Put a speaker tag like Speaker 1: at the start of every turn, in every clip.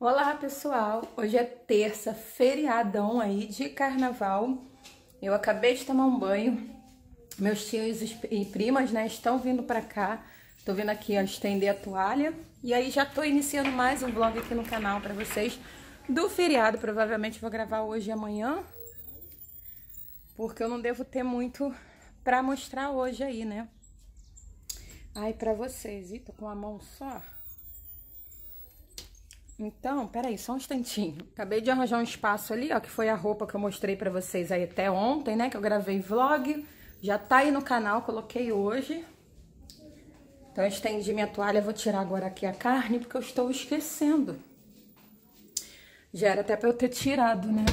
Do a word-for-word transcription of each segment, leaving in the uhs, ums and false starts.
Speaker 1: Olá pessoal, hoje é terça, feriadão aí de carnaval. Eu acabei de tomar um banho, meus tios e primas, né, estão vindo pra cá. Tô vindo aqui ó, estender a toalha e aí já tô iniciando mais um vlog aqui no canal pra vocês do feriado. Provavelmente vou gravar hoje e amanhã, porque eu não devo ter muito pra mostrar hoje aí, né. Ai, pra vocês, e tô com a mão só. Então, peraí, só um instantinho. Acabei de arranjar um espaço ali, ó, que foi a roupa que eu mostrei pra vocês aí até ontem, né, que eu gravei vlog. Já tá aí no canal, coloquei hoje. Então, eu estendi minha toalha, vou tirar agora aqui a carne, porque eu estou esquecendo. Já era até pra eu ter tirado, né.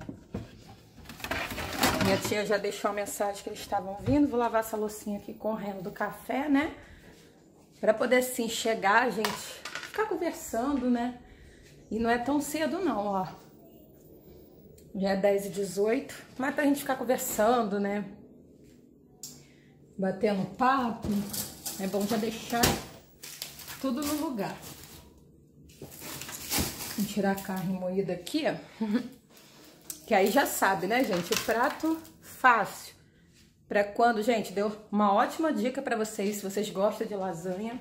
Speaker 1: Minha tia já deixou a mensagem que eles estavam vindo. Vou lavar essa loucinha aqui correndo do café, né. Pra poder, assim, chegar, gente, ficar conversando, né. E não é tão cedo não, ó. Já é dez e dezoito, mas pra gente ficar conversando, né? Batendo papo. É bom já deixar tudo no lugar. Vou tirar a carne moída aqui, ó. Que aí já sabe, né, gente? O prato fácil. Pra quando, gente, deu uma ótima dica pra vocês, se vocês gostam de lasanha.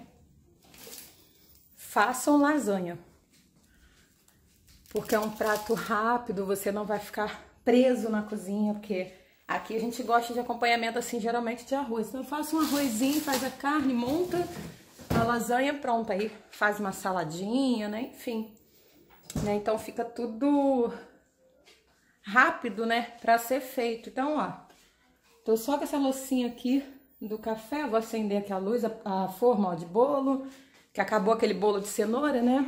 Speaker 1: Façam lasanha. Porque é um prato rápido, você não vai ficar preso na cozinha, porque aqui a gente gosta de acompanhamento assim, geralmente de arroz. Então eu faço um arrozinho, faz a carne, monta a lasanha, pronta. Aí faz uma saladinha, né, enfim. Né? Então fica tudo rápido, né, pra ser feito. Então, ó, tô só com essa loucinha aqui do café, vou acender aqui a luz, a, a forma, ó, de bolo, que acabou aquele bolo de cenoura, né.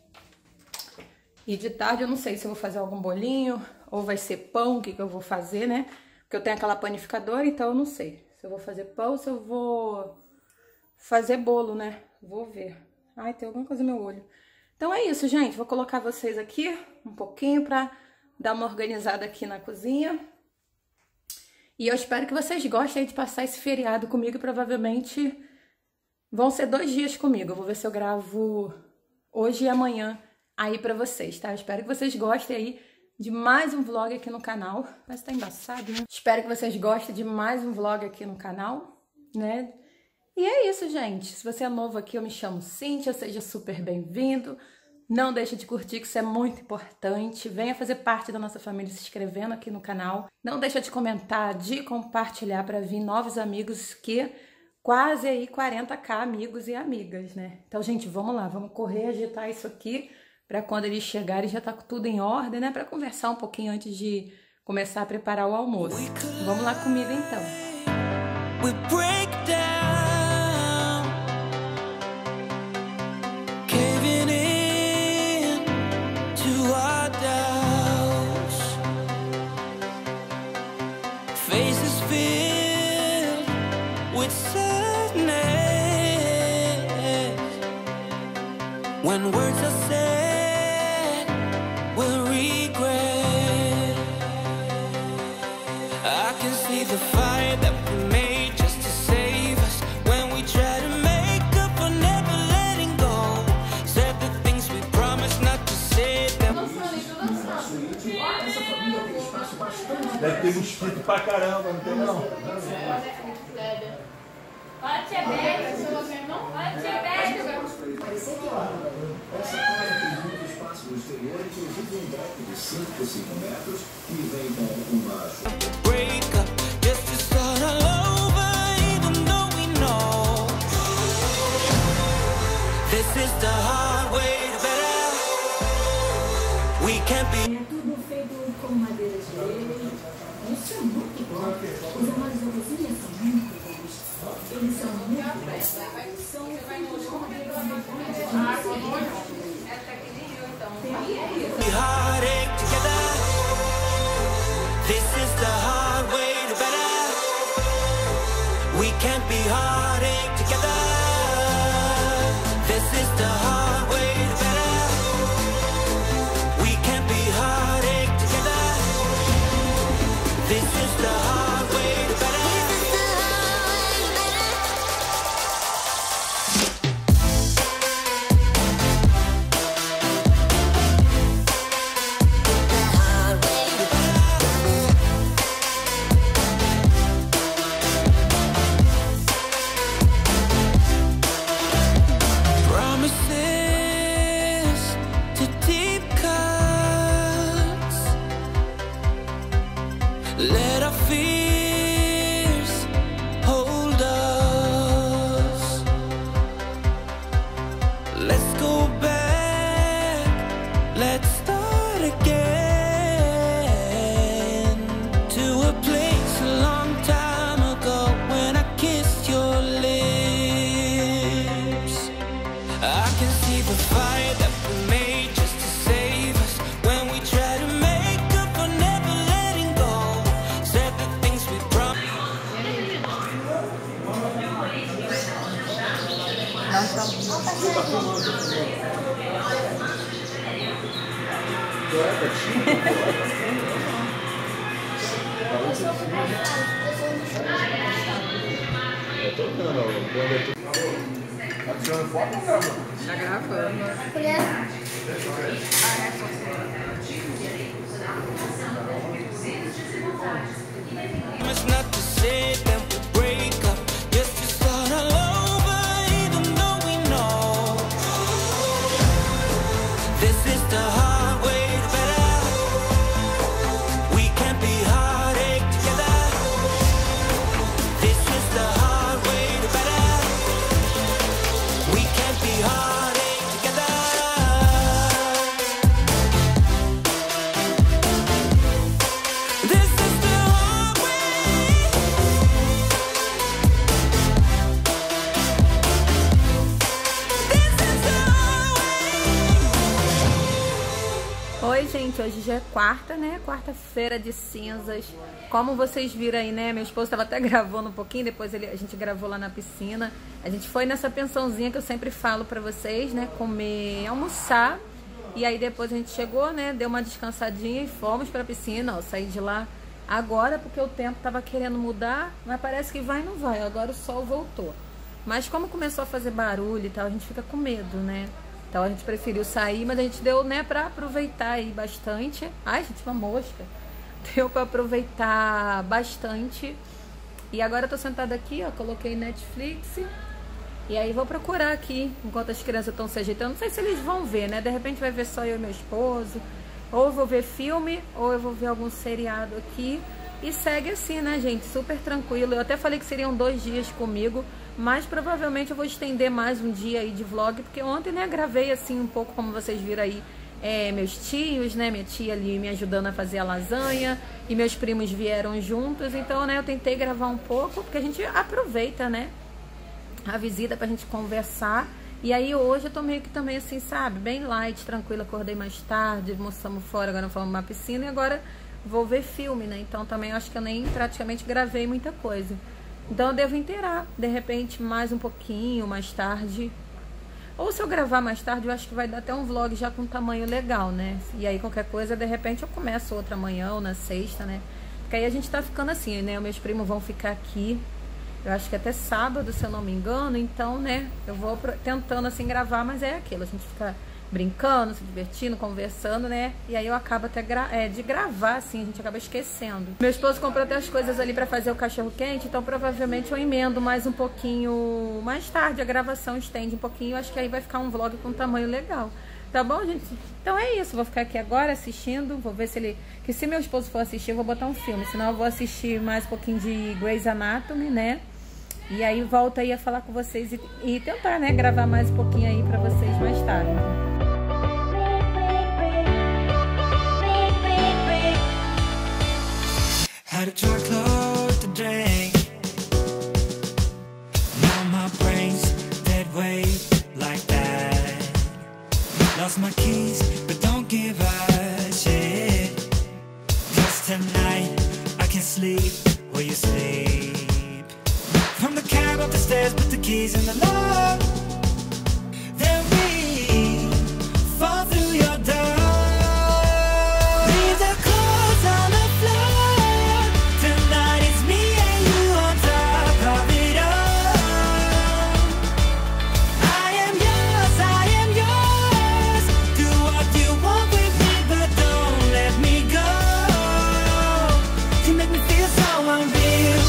Speaker 1: E de tarde eu não sei se eu vou fazer algum bolinho ou vai ser pão, o que que eu vou fazer, né? Porque eu tenho aquela panificadora, então eu não sei se eu vou fazer pão ou se eu vou fazer bolo, né? Vou ver. Ai, tem alguma coisa no meu olho. Então é isso, gente. Vou colocar vocês aqui um pouquinho pra dar uma organizada aqui na cozinha. E eu espero que vocês gostem de passar esse feriado comigo. Provavelmente vão ser dois dias comigo. Eu vou ver se eu gravo hoje e amanhã aí pra vocês, tá? Eu espero que vocês gostem aí de mais um vlog aqui no canal. Parece que tá embaçado, né? Espero que vocês gostem de mais um vlog aqui no canal, né? E é isso, gente. Se você é novo aqui, eu me chamo Cíntia, seja super bem-vindo. Não deixe de curtir, que isso é muito importante. Venha fazer parte da nossa família se inscrevendo aqui no canal. Não deixa de comentar, de compartilhar para vir novos amigos, que quase aí quarenta mil amigos e amigas, né? Então, gente, vamos lá, vamos correr, agitar isso aqui para quando eles chegarem já tá tudo em ordem, né? Para conversar um pouquinho antes de começar a preparar o almoço. Vamos lá comigo então. We break down, caving in to our doubts, faces filled with sadness, when words are said the fire that we made just to save us, when we try to make up for never letting go, said the things we promised not to say them.
Speaker 2: Deve ter mosquito pra caramba, não tem não?
Speaker 3: Pode ser beijo, não pode ser beijo.
Speaker 4: Essa casa tem muito espaço no exterior, inclusive um deck de cinco por cinco metros, que vem com uma...
Speaker 5: É tudo feito com madeira de lei. Isso é muito bom. Os armários da cozinha são muito bons. Eles são muito bons. São feitos com madeira de lei.
Speaker 3: Essa aqui nem eu, então.
Speaker 6: This is the hard way to better. We can't be heartache together. This is the hard way to better. We can't be heartache together. This is the hard way to better. Let's start again to a place a long time ago when I kissed your lips. I can see the fire that we made just to save us when we try to make up for never letting go. Said the things we promised.
Speaker 2: Tá tirando foto ou gravando?
Speaker 1: Tá gravando.
Speaker 6: Promise not to say that we break up, just to start all over, even though we know this is the hard way to better. We can't be heartache together. This is the hard way to better. We can't be heartache together. This is the hard way. This is the hard way.
Speaker 1: Oi, gente, hoje já é quarta, né? Quarta-feira de cinzas. Como vocês viram aí, né? Meu esposo estava até gravando um pouquinho, depois ele, a gente gravou lá na piscina. A gente foi nessa pensãozinha que eu sempre falo pra vocês, né? Comer, almoçar. E aí depois a gente chegou, né? Deu uma descansadinha e fomos pra piscina. Ó, saí de lá agora porque o tempo tava querendo mudar, mas parece que vai e não vai. Agora o sol voltou. Mas como começou a fazer barulho e tal, a gente fica com medo, né? Então a gente preferiu sair, mas a gente deu, né, pra aproveitar aí bastante. Ai, gente, uma mosca. Deu pra aproveitar bastante. E agora eu tô sentada aqui, ó, coloquei Netflix. E aí vou procurar aqui, enquanto as crianças estão se ajeitando. Não sei se eles vão ver, né? De repente vai ver só eu e meu esposo. Ou eu vou ver filme, ou eu vou ver algum seriado aqui. E segue assim, né, gente? Super tranquilo. Eu até falei que seriam dois dias comigo, mas provavelmente eu vou estender mais um dia aí de vlog, porque ontem, né, gravei assim um pouco, como vocês viram aí, é, meus tios, né, minha tia ali me ajudando a fazer a lasanha, e meus primos vieram juntos, então, né, eu tentei gravar um pouco, porque a gente aproveita, né, a visita pra gente conversar. E aí hoje eu tô meio que também assim, sabe, bem light, tranquila, acordei mais tarde, almoçamos fora, agora fomos numa piscina e agora vou ver filme, né? Então também acho que eu nem praticamente gravei muita coisa. Então eu devo inteirar, de repente, mais um pouquinho, mais tarde. Ou se eu gravar mais tarde, eu acho que vai dar até um vlog já com tamanho legal, né? E aí qualquer coisa, de repente, eu começo outra manhã ou na sexta, né? Porque aí a gente tá ficando assim, né? Meus primos vão ficar aqui, eu acho que até sábado, se eu não me engano. Então, né, eu vou tentando assim gravar, mas é aquilo, a gente fica brincando, se divertindo, conversando, né? E aí eu acabo até gra é, de gravar, assim, a gente acaba esquecendo. Meu esposo comprou até as coisas ali pra fazer o cachorro quente, então provavelmente eu emendo mais um pouquinho, mais tarde a gravação estende um pouquinho, acho que aí vai ficar um vlog com um tamanho legal. Tá bom, gente? Então é isso, vou ficar aqui agora assistindo, vou ver se ele... Que se meu esposo for assistir, eu vou botar um filme, senão eu vou assistir mais um pouquinho de Grey's Anatomy, né? E aí volto aí a falar com vocês e, e tentar, né, gravar mais um pouquinho aí pra vocês mais tarde.
Speaker 6: Had a drunk close to drink. Now my brain's dead weight like that. Lost my keys, but don't give a shit. 'Cause tonight I can sleep where you sleep. From the cab up the stairs, put the keys in the lock. Then we fall through your door. Leave the clothes on the floor. Tonight it's me and you on top of it all. I am yours, I am yours. Do what you want with me, but don't let me go. You make me feel so unreal.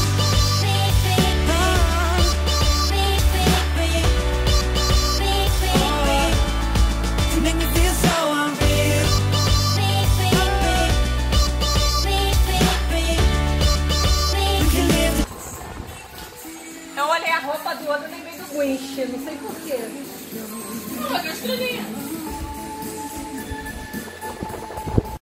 Speaker 1: Eu olhei a roupa do outro e lembrei do Grinch, não sei porquê.
Speaker 3: Não, eu estranhei.